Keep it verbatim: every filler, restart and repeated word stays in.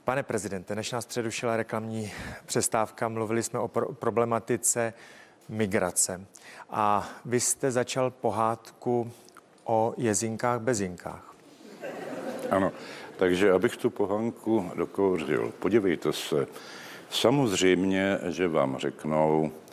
Pane prezidente, než nás přerušila reklamní přestávka, mluvili jsme o pro- problematice migrace. A vy jste začal pohádku o jezinkách bezinkách. Ano, takže abych tu pohánku dokouřil. Podívejte se, samozřejmě, že vám řeknou,